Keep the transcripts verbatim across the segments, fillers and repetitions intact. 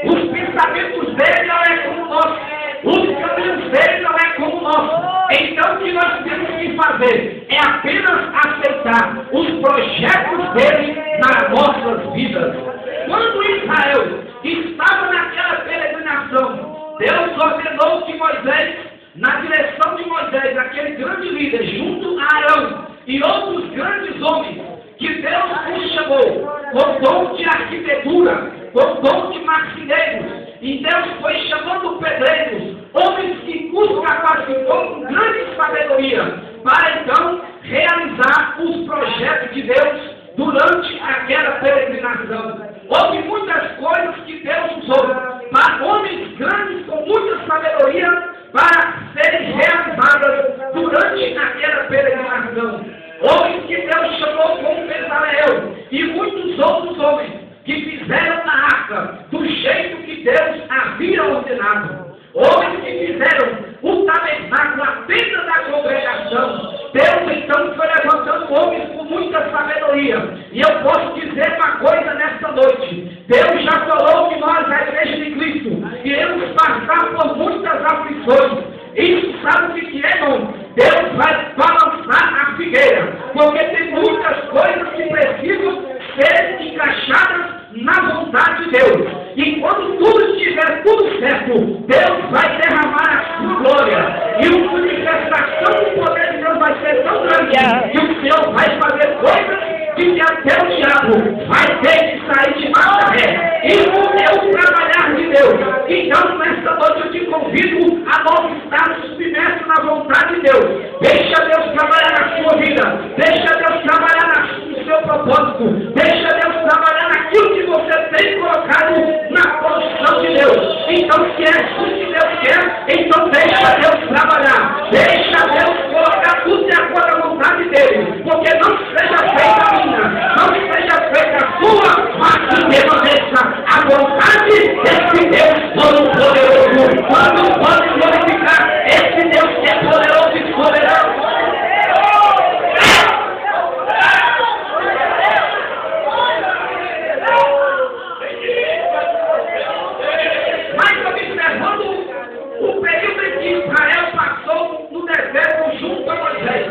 Os pensamentos dele não é como o nosso. Os caminhos dele não é como o nosso. Então o que nós temos que fazer é apenas aceitar os projetos dele nas nossas vidas. Quando Israel estava naquela peregrinação, Deus ordenou que Moisés, na direção de Moisés, aquele grande líder, junto a Arão e outros grandes homens, que Deus os chamou, com dom de arquitetura, com dom de marceneiros, e Deus foi chamando pedreiros, homens que os capacitou com grande sabedoria, para então realizar os projetos de Deus durante aquela peregrinação. Houve muitas coisas que Deus usou para homens grandes com muita sabedoria para serem realizadas durante aquela peregrinação. Homens que Deus chamou como Bezaleel e muitos outros homens que fizeram a arca do jeito que Deus havia ordenado. Homens que fizeram o tabernáculo, a tenda da congregação. Deus então foi levantando homens com muita sabedoria. E eu posso dizer uma coisa nesta noite. Deus já falou que nós, a igreja de Cristo, iremos passar por muitas aflições. Isso sabe o que é, irmão? Deus vai balançar a figueira. Porque tem muitas coisas que precisam ser encaixadas na vontade de Deus. E quando tudo estiver tudo certo, Deus vai derramar a sua glória. E a manifestação do poder de Deus vai ser tão grande que o Senhor vai fazer coisas que até o diabo vai ter que sair de Nazaré. E é o trabalhar de Deus. Então, nesta noite eu te convido a não estar submerso na vontade de Deus. Deixa Deus trabalhar na sua vida. Deixa Deus trabalhar no seu propósito. Deixa Deus trabalhar naquilo que você tem colocado na posição de Deus. Então, se é isso que Deus quer, então deixa Deus trabalhar. Deixa Deus colocar tudo de acordo com a vontade dele. Porque não seja feita a minha, não seja feita a sua, mas que permaneça a vontade desse Deus todo-poderoso. Quando pode glorificar esse Deus que é poderoso e soberano. Mas observando o período em que Israel passou no deserto junto a Moisés,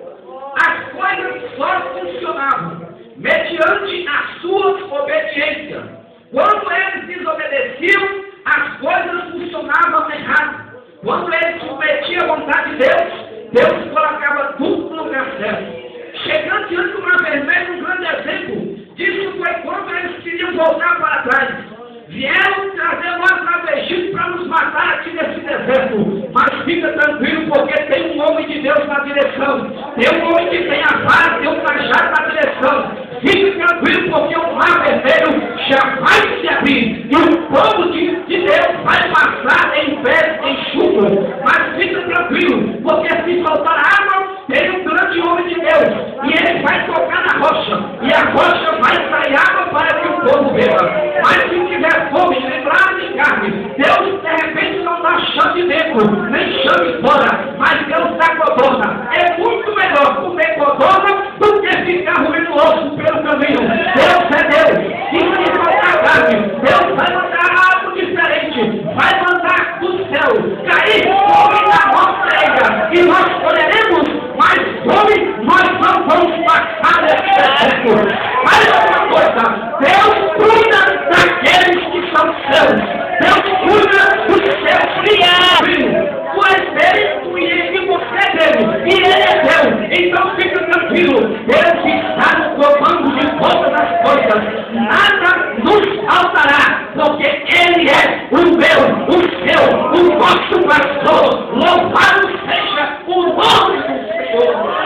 as coisas só funcionavam mediante a sua obediência. Quando eles desobedeciam, as coisas funcionavam errado. Quando eles submetiam à vontade de Deus, Deus colocava tudo no lugar certo. Chegando diante do Mar Vermelho, um grande exemplo disso foi quando eles queriam voltar para trás. Vieram trazer nós lá do Egito para nos matar aqui nesse deserto. Mas fica tranquilo, porque tem um homem de Deus na direção. Tem um homem que tem a vara, tem um machado na direção. Fique tranquilo, porque o Mar Vermelho já vai se abrir. E o povo de, de Deus vai passar em pé, em chuva. Mas fique tranquilo, porque se faltar água, tem um grande homem de Deus. E ele vai tocar na rocha. E a rocha vai sair água para que o povo beba. Mas se tiver fome, lembrar de carne, Deus de repente não dá chame dentro, nem chame fora. Mas Deus dá codorna. É muito melhor comer codorna do que ficar ruindo osso pelo caminho. Deus é Deus. E se faltar carne, Deus vai mandar algo diferente. Vai mandar do céu cair fome na nossa ilha. E nós poderemos, mas fome nós não vamos passar nesse deserto. Mas outra coisa, Deus cuida daqueles que são seus. Deus cuida dos seus filhos. Tu és dele e você é dele. E ele é Deus. Então fica tranquilo. Deus está no comando de todas as coisas. Nada nos faltará. Porque ele é o meu, o seu, o nosso pastor. Louvado seja o nome do Senhor.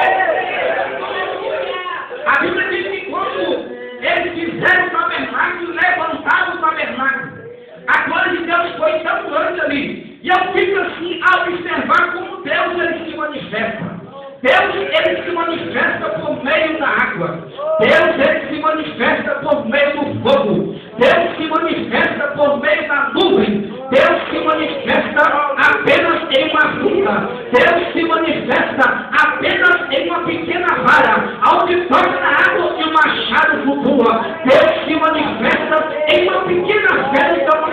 A Bíblia diz que quando eles fizeram o tabernáculo, levantaram o tabernáculo, a glória de Deus foi tão grande ali. E eu fico assim a observar como Deus ele se manifesta. Deus ele se manifesta por meio da água. Deus ele se manifesta por meio do fogo. Deus se manifesta por meio da nuvem. Deus se manifesta apenas em uma fruta. Deus se manifesta apenas em uma pequena vara, onde toca na água e o machado flutua. Deus se manifesta em uma pequena pedra. Então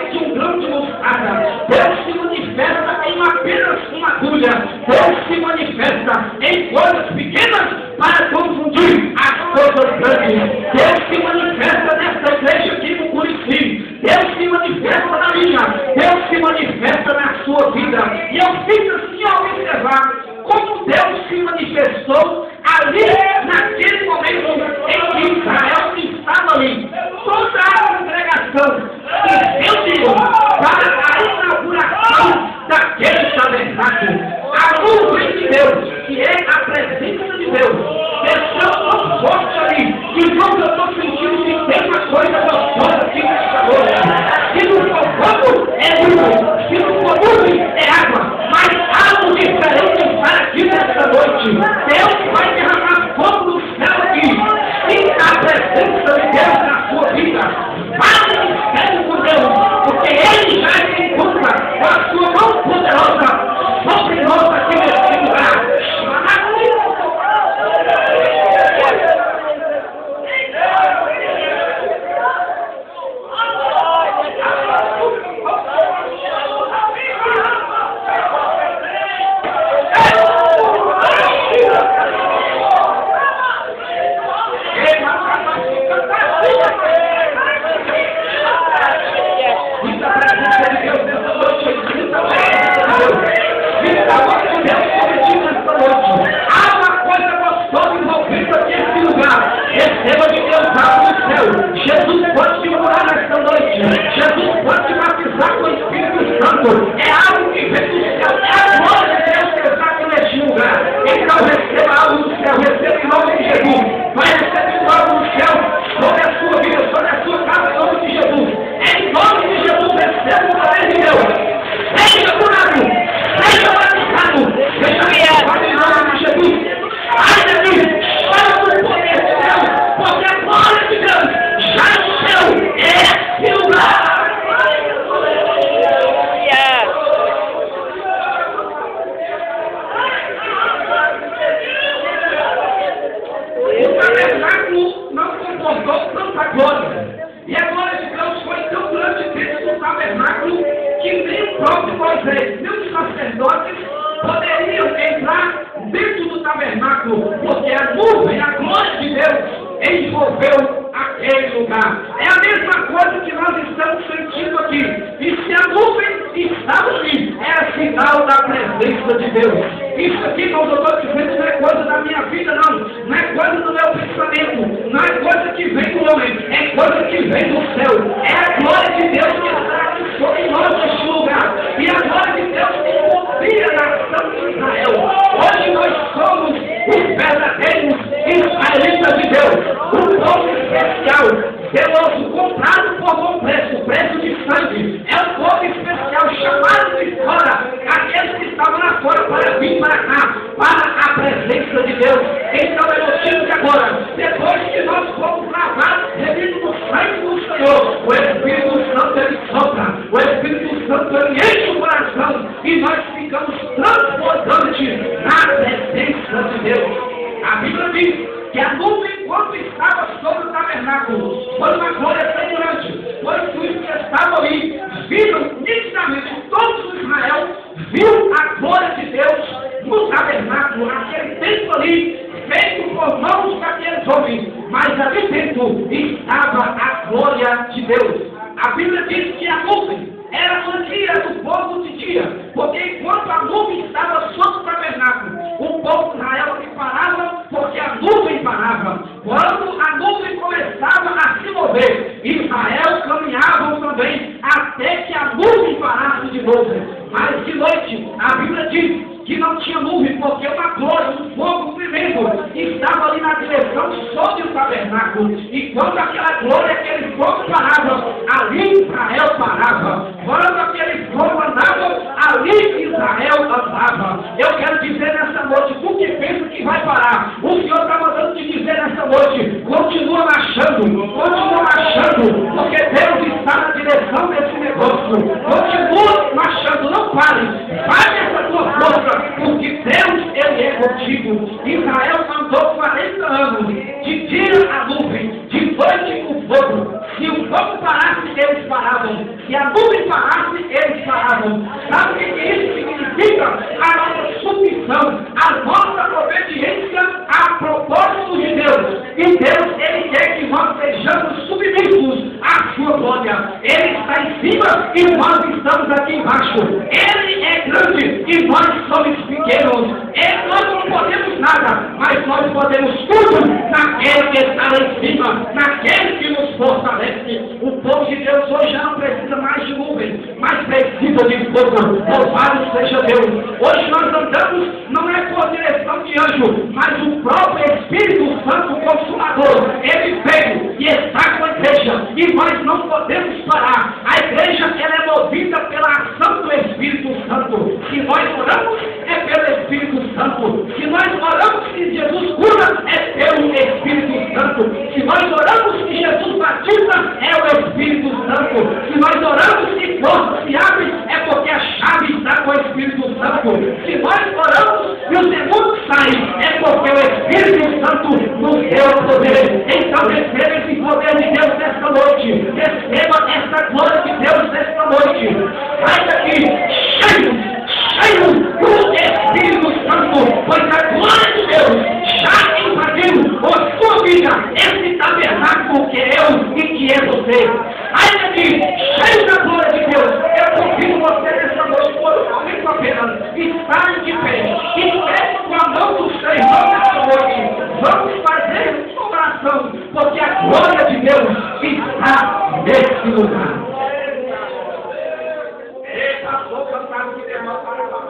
Deus se manifesta na sua vida. E eu fico assim a observar como Deus se manifestou ali, naquele momento em que Israel estava ali. Toda a congregação se reuniu para a inauguração daquele tabernáculo. A nuvem de Deus, que é a presença de Deus, desceu tão forte ali, que irmãos, eu estou sentindo que tem uma coisa gostosa aqui nessa noite. Se não for fogo, é nuvem. Se não for nuvem, é água. Mas algo diferente está aqui nessa noite. Deus vai derramar fogo do céu aqui. Sinta a presença de Deus na sua vida. Fale mistério com Deus, porque Ele já se encontra com a sua mão poderosa sobre nós aqui nesse lugar. Receba de Deus algo no céu. Jesus pode te curar nesta noite. Jesus pode te batizar com o Espírito Santo. É algo que vem do céu. É a glória de Deus que está aqui neste lugar. Então receba algo do céu. Receba em nome de Jesus. Vai receber algo do céu sobre a sua vida, sobre a sua casa, em nome de Jesus. Em nome de Jesus, receba o poder de Deus. Seja curado. Seja batizado. Seja abençoado em nome de Jesus. Ai de mim. Porque a glória de Deus já encheu esse lugar. O tabernáculo não comportou tanta glória. E a glória de Deus foi tão grande dentro do tabernáculo que nem o próprio Moisés, nem os sacerdotes poderiam entrar dentro do tabernáculo, porque a nuvem, a glória de Deus envolveu aquele lugar. É a mesma coisa que nós estamos sentindo aqui. E se a nuvem estava ali, é sinal da presença de Deus. Isso aqui, que eu estou dizendo, não é coisa da minha vida, não. Não é coisa do meu pensamento. Não é coisa que vem do homem. É coisa que vem do céu. É a glória de Deus que está aqui sobre nós neste lugar. E a glória de Deus envolvia a nação de Israel. Hoje nós somos os verdadeiros israelitas de Deus. Um povo especial, zeloso, comprado por bom preço, preço de sangue. É um povo especial, chamado de fora, aqueles que estavam lá fora para vir para cá, para a presença de Deus. Então eu digo que agora, depois que nós fomos lavados, devido no sangue do Senhor, o Espírito Santo ele sopra, o Espírito Santo ele enche o coração e nós ficamos transbordantes na presença de Deus. A Bíblia diz que a nuvem, quando estava sobre o tabernáculo, foi uma glória tão grande, pois os que estavam ali viram nitidamente, todo Israel viu a glória de Deus no tabernáculo, naquele templo ali, feito por mãos daqueles homens, mas ali dentro estava a glória de Deus. A Bíblia diz que a nuvem era no dia do povo de dia, porque enquanto a nuvem estava sobre o tabernáculo, o povo de Israel se parava, porque a nuvem parava. Quando a nuvem começava a se mover, Israel caminhava também até que a nuvem parasse de novo. Mas de noite, a Bíblia diz que não tinha nuvem, porque uma glória, um fogo tremendo estava ali na direção sobre o tabernáculo. E quando aquela glória, aquele fogo parava, ali Israel parava. Quando aquele fogo andava, ali Israel andava. Eu quero dizer nessa noite, tu que pensa que vai parar, o Senhor está mandando te dizer nessa noite, continua marchando, continua marchando, porque Deus está na direção desse negócio. Continua marchando, não pare, pare essa tua força, porque Deus, Ele é contigo. Israel andou quarenta anos, de dia a nuvem, de noite o fogo. Se o fogo parasse, eles paravam. Se a nuvem parasse, eles paravam. Sabe o que isso significa? A nossa submissão, a nossa obediência à propósito de Deus. E Deus, Ele quer que nós sejamos submissos à sua glória. Ele está em cima e nós estamos aqui embaixo. Ele é grande e nós somos pequenos. Ele, nós não podemos nada, mas nós podemos tudo naquele que está lá em cima, naquele que nos fortalece. O povo de Deus hoje já não precisa mais de nuvem, mas precisa de fogo. Louvado seja Deus. Hoje nós andamos, não é por direção de anjo, mas o próprio Espírito Santo Consolador. Ele veio e está com a igreja, e nós não podemos parar. A igreja, ela é movida pela ação do Espírito Santo. Se nós oramos, é pelo Espírito Santo. Se nós oramos que Jesus cura, é pelo Espírito Santo. Se nós oramos que Jesus batiza, é o Espírito Santo. Se nós oramos que portas se abrem, é porque a chave está com o Espírito Santo. Se nós oramos e os demônios saem, é porque o Espírito Santo nos deu poder. Então receba esse poder de Deus nesta noite. Receba essa glória de Deus nesta noite. Sai daqui cheio, cheio do Espírito Santo, pois a glória de Deus já invadiu a sua vida, esse tabernáculo que é eu e que é você. Sai daqui cheio da glória de Deus. Eu convido você nessa noite por um momento apenas e sai de pé e pede com a mão do Senhor nessa noite. Vamos fazer uma oração, porque a glória de Deus está nesse lugar. Eita, vou cantar o que demora para lá.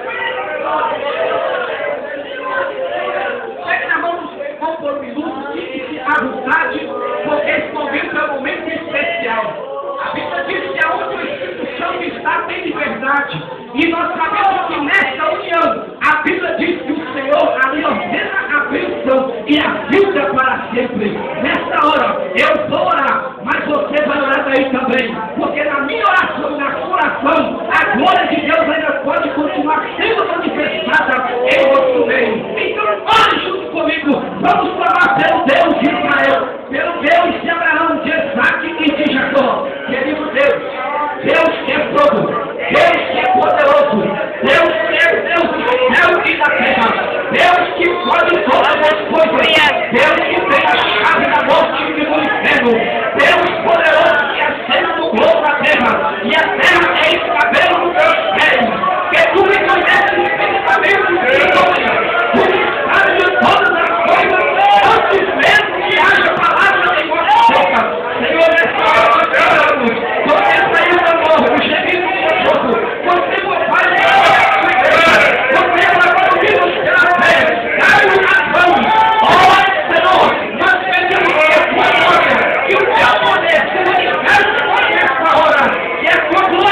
Pegue na mão do Senhor por um minuto, fique à vontade, porque esse momento é um momento especial. A Bíblia diz que aonde o Espírito Santo está, tem liberdade. E nós sabemos que nessa união, a Bíblia diz que o Senhor ali ordena a bênção e a vida para sempre. Nessa hora, eu vou orar, mas você vai orar daí também. Porque na minha oração, na sua oração, a glória de Deus ainda pode continuar sendo manifestada em nosso meio. Então, ore junto comigo. Vamos clamar pelo Deus de Israel, pelo Deus de Abraão, de Isaac e de Jacó. Querido Deus, Deus que é fogo, Deus que é poderoso, Deus que é Deus do céu e da terra, Deus que pode todas as coisas, Deus que tem a chave da morte e do inferno, Deus poderoso que acende no globo da terra, e a terra é escabelo dos teus pés, que tu me conheces infinitamente e tu me sabes de todas as coisas, antes mesmo que haja palavra em vossa boca. Senhor, nessa hora nós oramos, você saiu da morte, o gemido do seu corpo, você não vai levar a igreja, você vai conduzir pela fé, caiu nas mãos, ó Senhor, nós pedimos que a tua glória, que o teu poder se manifeste nessa hora, que a tua glória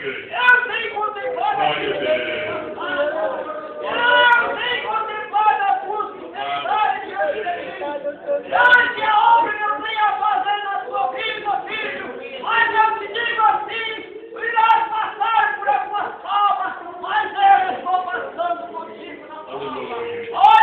igreja. Eu tenho contemplado a Glória a Deus. Eu tenho contemplado a tua fidelidade diante de mim. Grande é a obra que eu tenho a fazer na tua vida, filho. Mas eu te digo assim, irás passar por algumas provas, mas eu estou passando contigo na tua. Aleluia. Olha